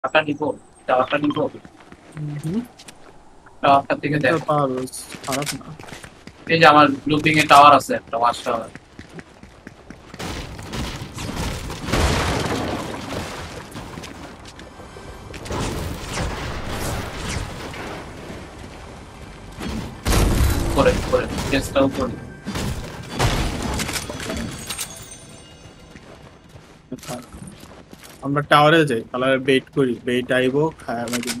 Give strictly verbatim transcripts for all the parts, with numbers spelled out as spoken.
টাওয়ারটা নিবো, টাওয়ারটা নিবো, হুম, টাওয়ারটার দিকে নিতে দেখো। পারো, খারাপ না। এই যে আমার লুপিং এর টাওয়ার আছে একটা, ওয়াচ টাওয়ার। করে করে চেষ্টাও করি। থাক। আমরা টাওয়ারে যাই, তাহলে বেট করি, বেট আইবো খায় আমাদের।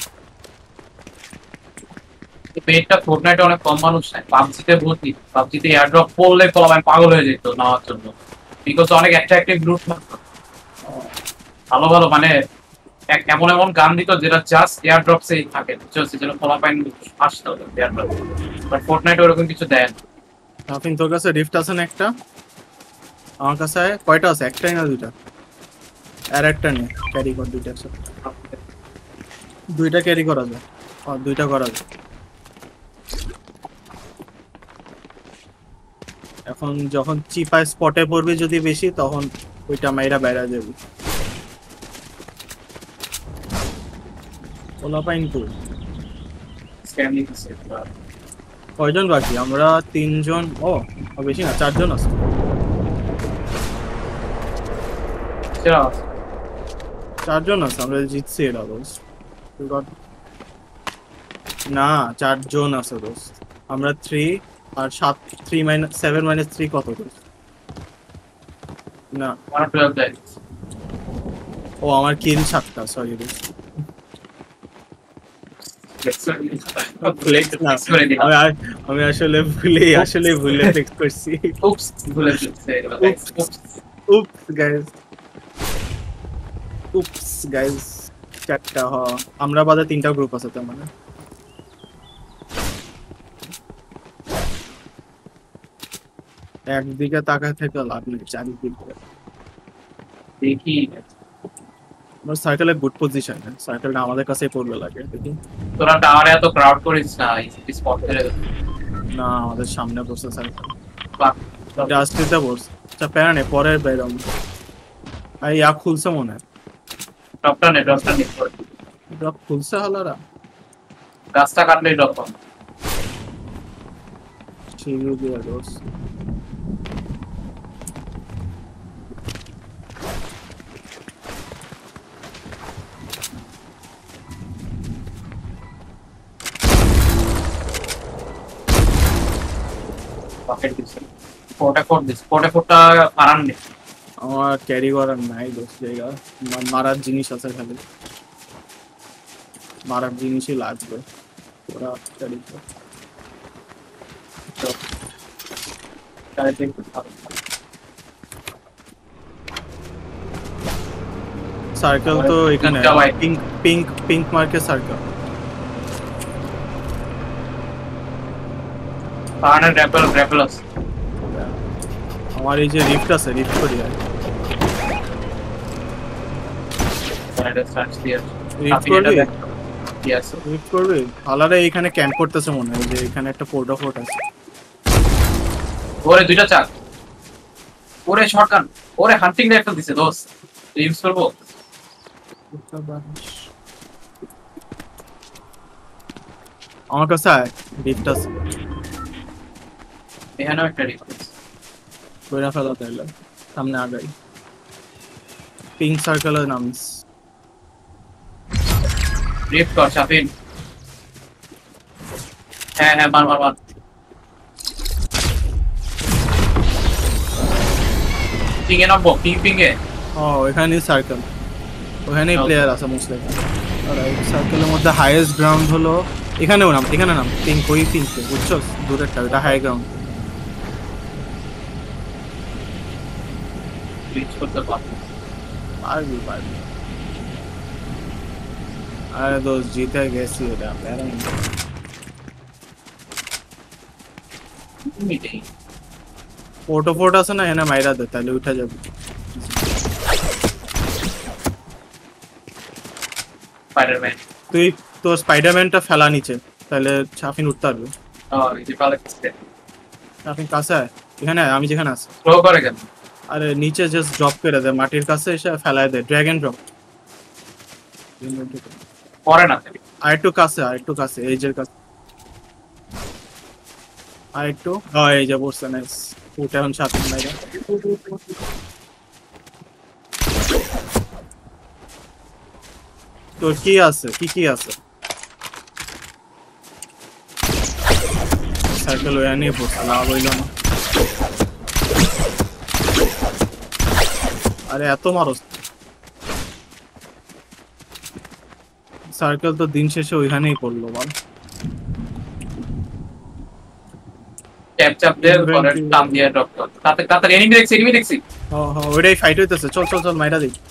পেটটা ফোর্টনাইটে অনেক কম মানুষ নেয়, পাবজিতে ভর্তি। পাবজিতে এয়ারড্রপ পড়লে কলাম পাগল হয়ে যেত নেওয়ার জন্য, বিকজ অনেক অ্যাট্রাক্টিভ লুট থাকতো ভালো ভালো, মানে এক- এমন এমন গান দিত যেটা জাস্ট এয়ার ড্রপসেই থাকে, বুঝছো, যেন ফলাফাইন আসতো এয়ার ড্রপ। বাট ফোর্টনাইটে ওরকম কিছু দেয় না। আফিন, তোর কাছে রিফট আছে না একটা? আমার কাছে কয়টা আছে? একটাই না দুইটা? আর একটা নেই, ক্যারি কর দুইটা আছে। দুইটা ক্যারি করা যায়, আর দুইটা করা যায়। এখন যখন চিপায় স্পটে পড়বি যদি বেশি, তখন ওইটা মাইরা বাইরা যাবি। ওলা পাইন তো স্ক্যাম দিতেছে। কয়জন বাকি? আমরা তিনজন। ও ও, বেশি না, চারজন আছে। চারজন আছে, আমরা জিতছি এটা দোস্ত। না, চারজন আছে দোস্ত। আমরা থ্রি, আর সাত। Three minus seven minus three কত দোস্ত? না, ওয়ান টুয়েলভ দেয়। ও আমার কিল সাতটা, সরি দোস্ত। ফ্লেক্স না, করে দিলাম। আমি আ- আমি আসলে ভুলে আসলে ভুলে ফ্লেক্স করছি। উপস, ভুলে ফেলছে এগুলো, guys। Oops, Oops। Oops guys, oops guys. চারটা হ, আমরা বাদে তিনটা গ্রুপ আছে তার মানে। একদিকে তাকায় থেকে লাভ নেই, চারিদিকে। দেখি আমার সার্কেলে গুড পজিশন, সার্কেলটা আমাদের কাছে পড়বে লাগে, দেখি। তোরা টাওয়ারে এত ক্রাউড করিস না, স্পট করে। না, আমাদের সামনে বসে সার্কেল, বাহ, জাস্টিসে বসে। আচ্ছা প্যারা নেই, পরের বেরম। আর ইয়া খুলছে মনে হয়। ড্রপটা নে, ড্রপটা নে। ড্রপ খুলছে হালারা। গাছটা কাটলেই ড্রপ পাবো। সিঁড়ি দিয়ে দোস। পকেট দিছে, ফোরটা ফোর দিছে, ফোরটা ফোরটা পারান নে। আমার ক্যারি করার নাই দোস জায়গা। মা- মারার জিনিস আছে খালি, মারার জিনিসই লাগবে। ওরা ক্যারি করে। তাহলে দেখতে ভালো। সার্কেল আমার তো এখানে, তিনটা white। Pink pink pink market circle. পারানের গ্র্যাপল, গ্র্যাপল আছে। আমার এই যে রিফট আছে, রিফট করি আর এটা সার্চ দিয়ে আছে। রিফট আপনি এটা করবি, দেখ কি আছে। রিফট করবি। হালারে এখানে ক্যাম্প করতেছে মনে হয়, যে এখানে একটা পোর্টা ফোর্ট আছে। ওরে দুইটা চাক, ওরে শটগান, ওরে হান্টিং রাইফেল দিছে দোস্ত, ইউজ করবো। আমার কাছে আয়, রিফট আছে। এখানেও একটা রিফেন্স। কইরা ফেলা তাইলে, সামনে আগাই। পিঙ্ক সার্কেলের নাম। রিফট কর শাফিন। হ্যাঁ হ্যাঁ, মার মার মার। পিং এ নামবো, পিং পিং এ। ও এখানেই সার্কেল, ওখানেই প্লেয়ার আছে মোস্টলি। সার্কেলের মধ্যে হাইয়েস্ট গ্রাউন্ড হলো এখানেও নাম, এখানে নাম পিঙ্ক, ওই পিঙ্ক বুঝছো, দূরেরটা ওটা হাই গ্রাউন্ড। রিচ করতে পারবো। পারবি পারবি। আরে দোস্ত জিতে গেছি, এটা প্যারাই না। মিটেই। ফোটো ফোটো আছে না, এনে মাইরা দে তাহলে উঠে যাবে। স্পাইডারম্যান। তুই তোর স্পাইডারম্যানটা ফেলা নিচে, তাহলে সাফিন উঠতে পারবে। ও এই যে পালে কিসতে। সাফিন কাছে আয়, এখানে আয়, আমি যেখানে আছি। স্লো করে কেন? আরে নিচে জাস্ট ড্রপ করে দে, মাটির কাছে এসে ফেলায় দে, ড্র্যাগন ড্রপ। পরে না আর একটু কাছে আর একটু কাছে এই যে কাছে আর একটু ও এই যে বসছে নাইস ওটা এখন সাত নাই তোর কি আছে কি কি আছে সাইকেল ওয়া নিয়ে বসে লাভ হইল না আরে এত মারস সার্কেল তো দিন শেষে ওইখানেই পড়লো বল ট্যাপ চাপ দিয়ে পরে টাম দিয়ে ড্রপ কর তাতে তাতে এনিমি দেখছি এনিমি দেখছি ও হ্যাঁ ওইটাই ফাইট হইতেছে চল চল চল মাইরা দিই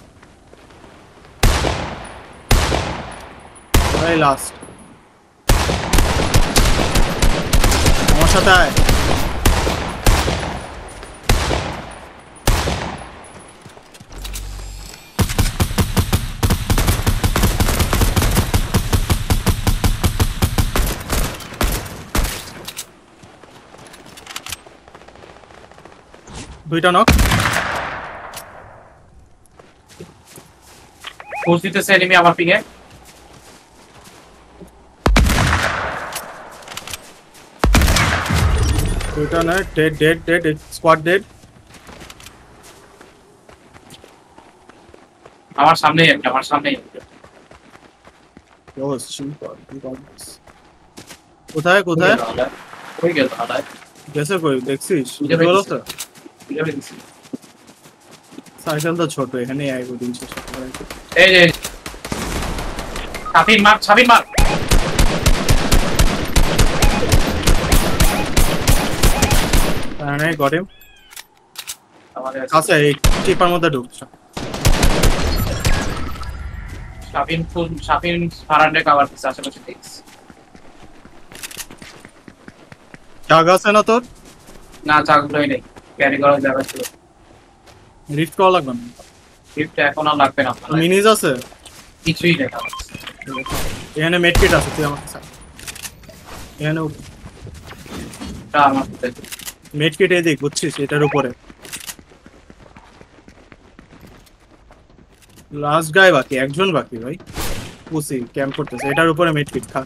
ওই লাস্ট আমার সাথে আয় দুইটা নক পুশ দিতেছে এনিমি আমার পিকে দুইটা না dead dead dead squad dead আমার সামনেই একটা আমার সামনেই একটা ও চিপার কোথায় কোথায় কই গেল আলাদা গেছে কই দেখছিস বলো তো সাইকেল তো ছোট এখানে আইবো দিন শেষ এই যে সাবিন মার সাবিন মার আরে গট হিম আমাদের কাছে এই চিপার মধ্যে ঢুকছে সাবিন ফুল সাবিন ফারান্ডে কভার দিচ্ছে আশেপাশে দেখছ জায়গা আছে না তোর না চাগুলোই নেই ক্যারি করার জায়গা ছিল লিফট করা লাগবে না লিফট এখন আর লাগবে না মিনিজ আছে কিছুই নেই এখানে মেডকিট আছে তুই আমার কাছে এখানে তা আমার মেডকিট এই দেখ বুঝছিস এটার উপরে লাস্ট গাই বাকি একজন বাকি ভাই পুসি ক্যাম্প করতেছে এটার উপরে মেডকিট খা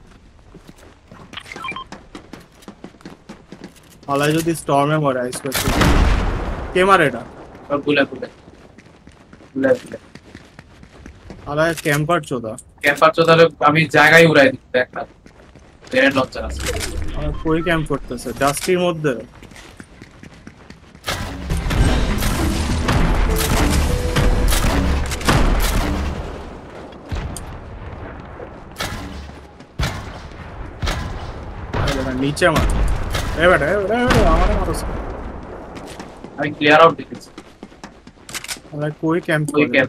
আলাই যদি স্টর্মে মরে আইস করতে কে মারে এটা বুলে বুলে বুলে বুলে আলাই ক্যাম্পার চোদা ক্যাম্পার চোদালে আমি জায়গায় উড়াই দিতে একটা গ্রেনেড লঞ্চার আছে আর কই ক্যাম্প করতেছে ডাস্টির মধ্যে নিচে মার এ বেটা এ বেটা আমার মারছ আমি ক্লিয়ার আউট দেখেছি আলাই কই ক্যাম্প কই করে ক্যাম্প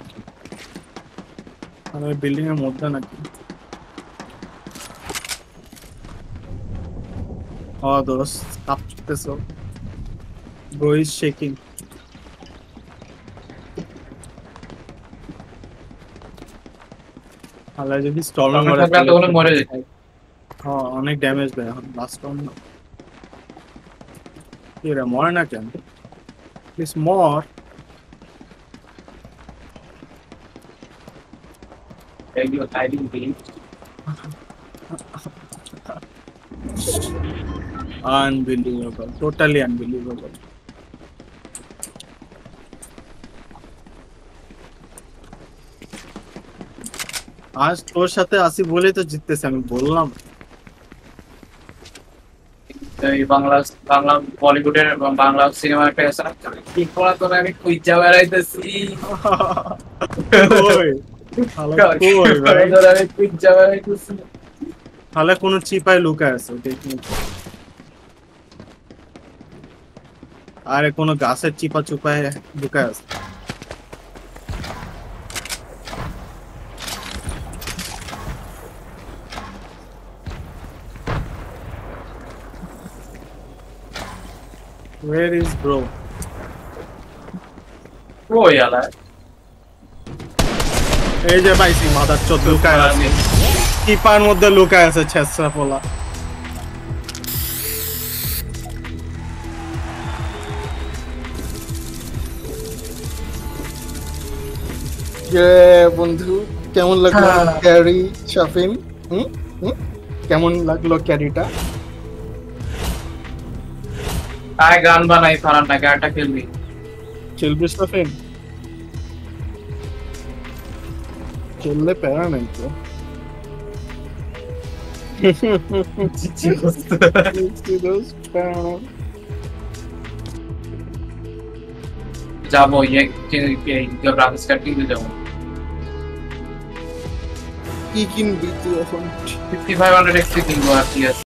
আলাই বিল্ডিং এর মধ্যে নাকি Oh, those up this up. Bro is shaking. আল্লাহ যদি স্টর্মে মরে থাকলে তো মরে যেত হ্যাঁ অনেক ড্যামেজ দেয় এখন লাস্ট স্টর্ম কি রে মরে না কেন প্লিজ মর এই যে হাইডিং বিল Unbelievable, totally unbelievable. আজ তোর সাথে আসি বলেই তো জিততেছে আমি বললাম এই বাংলা বাংলা বলিউডের বাংলা সিনেমা একটা আছে না কি করা তো আমি খুঁজা বেড়াইতেছি ওই হালা কই ভাই আমি খুঁজা বেড়াইতেছি হালা কোন চিপায় লুকায় আছে দেখি আরে কোন গাছের চিপা চুপায় লুকায় আছে Where is bro? ওই আলা এই যে পাইছি মাদার চোদ লুকায় আছে চিপার মধ্যে লুকায় আছে ছেসরা পোলা কে বন্ধু কেমন লাগলো ক্যারি শাফিন? হুম হুম কেমন লাগলো ক্যারিটা? আয় গান বানাই ফারান না গানটা খেলবি খেলবি শাফিন? খেললে প্যারা নাই তো। যাবো ইয়ে গ্রাফিক্স কার্ড কিনতে যাবো কি কিনবি তুই এখন? ফিফটি ফাইভ হান্ড্রেড এক্সি কিনবো আর কি আছে